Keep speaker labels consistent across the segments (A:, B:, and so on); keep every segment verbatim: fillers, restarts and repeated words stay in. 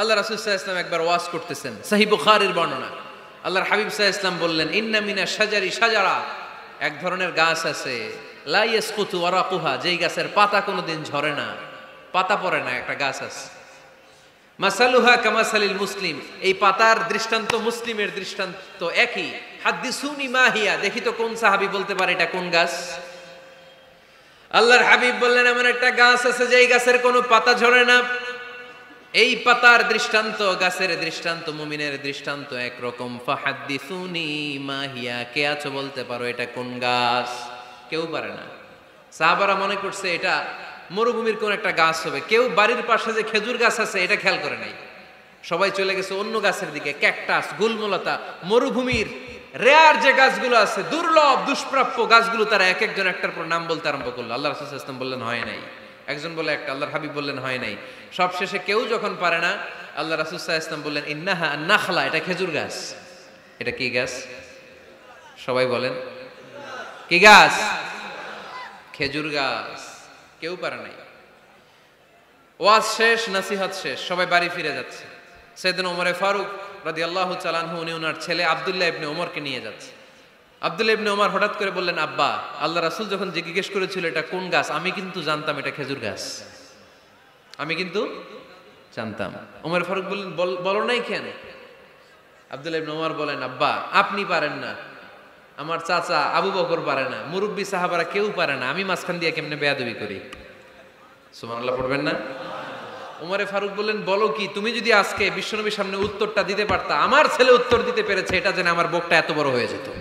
A: আল্লাহ রাসূল সাল্লাল্লাহু আলাইহি ওয়াসাল্লাম একবার ওয়াজ করতেছেন, সহিহ বুখারীর বর্ণনা। আল্লাহর হাবিব সাল্লাল্লাহু আলাইহি ওয়াসাল্লাম বললেন, ইন্না মিনা শাজারি শাজারা, এক ধরনের গাছ আছে, লা ইয়াসকুতু ওয়ারাকুহা, যেই গাছের পাতা কোনোদিন ঝরে না, পাতা পড়ে না, একটা গাছ আছে। মাসালুহা কামাসালিল মুসলিম, এই পাতার দৃষ্টান্ত মুসলিমের দৃষ্টান্ত একই। হাদ্দিসুনি মা হিয়া, দেখি তো কোন সাহাবী বলতে পারে এটা কোন গাছ। আল্লাহর হাবিব বললেন, এমন একটা গাছ আছে যেই গাছের কোনো পাতা ঝরে না। এই পাতার দৃষ্টান্ত, গাছের দৃষ্টান্ত, মুমিনের দৃষ্টান্ত একরকম। ফাহাদ্দিসুনি মা হিয়া, কে আছো বলতে পারো এটা কোন গাছ? কেউ পারে না। সাহাবারা মনে করছে এটা মরুভূমির কোন একটা গাছ হবে। কেউ বাড়ির পাশে যে খেজুর গাছ আছে এটা খেয়াল করে নাই, সবাই চলে গেছে অন্য গাছের দিকে। ক্যাকটাস, গুলমলতা, মরুভূমির রেয়ার যে গাছগুলো আছে, দুর্লভ দুষ্প্রাপ্য গাছগুলো, তারা এক একজন একটার পর নাম বলতে আরম্ভ করলো। আল্লাহ রাসূল সাল্লাল্লাহু আলাইহি ওয়াসাল্লাম বললেন হয় নাই, একজন বলে একটা, আল্লাহর হাবিব বললেন হয় নাই। সব শেষে কেউ যখন পারে না, আল্লাহ রাসূল সাল্লাল্লাহু আলাইহি ওয়াসাল্লাম বললেন, ইন্নাহা আন-নাখলা, এটা খেজুর গাছ। এটা কি গাছ? সবাই বলেন, কি গাছ? খেজুর গাছ। কেউ পারে নাই। ওয়াজ শেষ, নসিহত শেষ, সবাই বাড়ি ফিরে যাচ্ছে। সাইয়েদনা ওমরে ফারুক রাদিয়াল্লাহু তাআলা আনহু, উনি ওনার ছেলে আব্দুল্লাহ ইবনে ওমরকে নিয়ে যাচ্ছে। আব্দুল্লাহ ইবনে ওমর হঠাৎ করে বললেন, আব্বা, আল্লাহ রাসূল যখন জিজ্ঞেস করেছিল এটা কোন গাছ, আমি কিন্তু জানতাম এটা খেজুর গাছ, আমি কিন্তু জানতাম। ওমর ফারুক বললেন, বলো নাই কেন? আব্দুল্লাহ ইবনে ওমর বলেন, আব্বা, আপনি পারেন না, আমার চাচা আবু বকর পারে না, মুরব্বী সাহাবারা কেউ পারে না, আমি মাঝখান দিয়ে কেমনে বেয়াদবি করি? সুবহানাল্লাহ পড়বেন না? ওমরে ফারুক বললেন, বলো কি, তুমি যদি আজকে বিশ্বনবীর সামনে উত্তরটা দিতে পারতা, আমার ছেলে উত্তর দিতে পেরেছে, এটা জেনে আমার বুকটা এত বড় হয়ে যেত।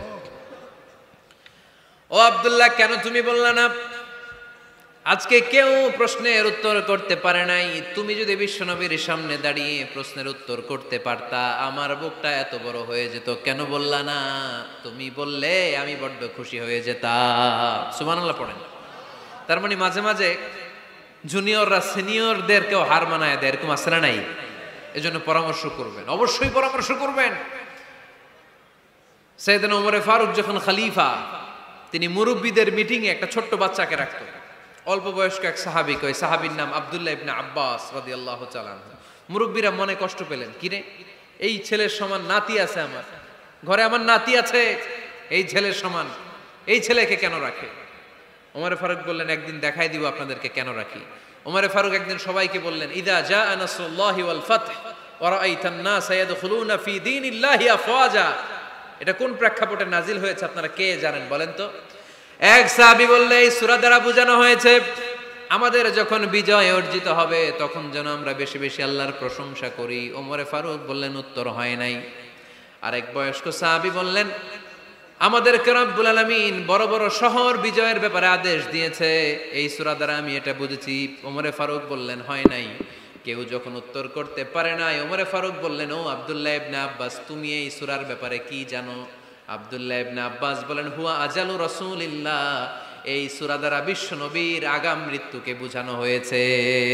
A: ও আব্দুল্লাহ, কেন তুমি বললা না? আজকে কেউ প্রশ্নের উত্তর করতে পারে নাই, তুমি যদি বিশ্বনবীর সামনে দাঁড়িয়ে প্রশ্নের উত্তর করতে পারতা, আমার বুকটা এত বড় হয়ে যেত। কেন বললা না? তুমি বললে আমি বড্ড খুশি হয়ে যেতাম। সুবহানাল্লাহ পড়েন। তার মানে মাঝে মাঝে জুনিয়ররা সিনিয়রদেরকেও হার মানায় দেয়, এরকম আছে না নাই? এজন্য পরামর্শ করবেন, অবশ্যই পরামর্শ করবেন। সাইয়েদনা ওমরে ফারুক যখন খলিফা, তিনি মুরব্বীদের মিটিং এ একটা ছোট্ট বাচ্চাকে রাখতো, অল্প বয়স্ক এক সাহাবী, কই সাহাবীর নাম আব্দুল্লাহ ইবনে আব্বাস রাদিয়াল্লাহু তাআলা আনহু। মুরব্বীরা মনে কষ্ট পেলেন, কিরে, এই ছেলের সমান নাতি আছে আমার ঘরে, আমার নাতি আছে এই ছেলের সমান, এই ছেলেকে কেন রাখে? ওমরে ফারুক বললেন, একদিন দেখাই দিব আপনাদেরকে কেন রাখি। ওমরে ফারুক একদিন সবাইকে বললেন, ইদা জাআ নাসরুল্লাহি ওয়াল ফাতহ ওয়া রাআইতান নাসা ইয়াদখুলুনা ফি দীনিল্লাহি আফওয়াজা, এটা কোন প্রেক্ষাপটে নাজিল হয়েছে আপনারা কে জানেন বলেন তো? এক সাহাবী বললে, এই সূরা দ্বারা বোঝানো হয়েছে আমাদের যখন বিজয় অর্জিত হবে তখন যেন আমরা বেশি বেশি আল্লাহর প্রশংসা করি। ওমরে ফারুক বললেন, উত্তর হয় নাই। আরেক বয়স্ক সাহাবী বললেন, আমাদেরকে রব্বুল আলামিন বড় বড় শহর বিজয়ের ব্যাপারে আদেশ দিয়েছে, এই সূরা দ্বারা আমি এটা বুঝেছি। ওমরে ফারুক বললেন, হয় নাই। কেউ যখন উত্তর করতে পারে নাই, ওমরে ফারুক বললেন, ও আব্দুল্লাহ ইবনে আব্বাস, তুমি এই সূরার ব্যাপারে কি জানো? আব্দুল্লাহ ইবনে আব্বাস বলেন, হুয়া আজালু রাসূলিল্লাহ, এই সূরা দ্বারা বিশ্ব নবীর আগাম মৃত্যুকে বোঝানো হয়েছে।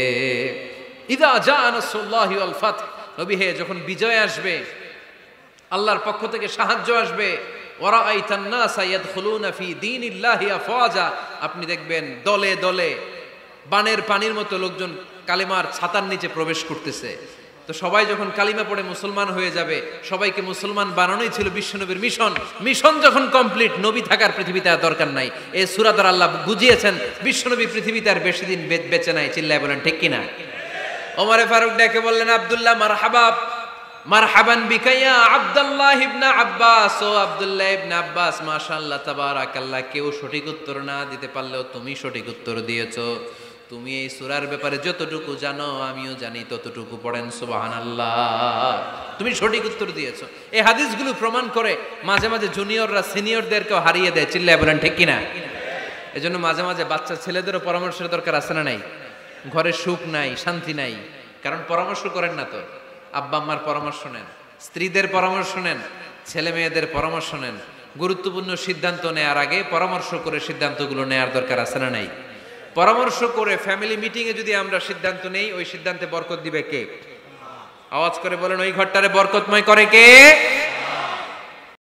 A: ইদা জাআ নাসরুল্লাহি ওয়াল ফাতহ, নবী হে, যখন বিজয় আসবে, আল্লাহর পক্ষ থেকে সাহায্য আসবে, ওয়া রাআইতান নাসা ইয়াদখুলুনা ফি দীনিল্লাহি আফওয়াজা, আপনি দেখবেন দলে দলে বানের পানির মতো লোকজন কালিমার ছাতার নিচে প্রবেশ করতেছে। তো সবাই যখন কালিমা পড়ে মুসলমান হয়ে যাবে, সবাইকে মুসলমান বানানোই ছিল বিশ্বনবীর মিশন। মিশন যখন কমপ্লিট, নবী থাকার পৃথিবীতে আর দরকার নাই। এই সূরা দ্বারা আল্লাহ বুঝিয়েছেন বিশ্বনবী পৃথিবীতে আর বেশি দিন বেঁচে নাই। চিল্লায় বলেন ঠিক কিনা? ওমরে ফারুক ডেকে বললেন, আব্দুল্লাহ, মারহাবা, মারহাবান বিকা ইয়া আব্দুল্লাহ ইবনে আব্বাস, ও আব্দুল্লাহ ইবনে আব্বাস, মাশাআল্লাহ তাবারাকাল্লাহ, কেউ সঠিক উত্তর না দিতে পারলেও তুমি সঠিক উত্তর দিয়েছো। তুমি এই সূরার ব্যাপারে যতটুকু জানো আমিও জানি ততটুকু, পড়েন সুবহানাল্লাহ। তুমি সঠিক উত্তর দিয়েছো। এই হাদিসগুলো প্রমাণ করে মাঝে মাঝে জুনিয়ররা সিনিয়রদেরকেও হারিয়ে দেয়। চিল্লায় বলেন ঠিক কিনা? এজন্য মাঝে মাঝে বাচ্চা ছেলেদেরও পরামর্শের দরকার আছে না নাই? ঘরে সুখ নাই, শান্তি নাই, কারণ পরামর্শ করেন না তো। আব্বা আম্মার পরামর্শ নেন, স্ত্রীদের পরামর্শ নেন, ছেলে মেয়েদের পরামর্শ নেন। গুরুত্বপূর্ণ সিদ্ধান্ত নেওয়ার আগে পরামর্শ করে সিদ্ধান্তগুলো নেওয়ার দরকার আছে না নাই? পরামর্শ করে ফ্যামিলি মিটিং এ যদি আমরা সিদ্ধান্ত নেই, ওই সিদ্ধান্তে বরকত দিবে কে? আওয়াজ করে বলেন, ওই ঘরটারে বরকতময় করে কে?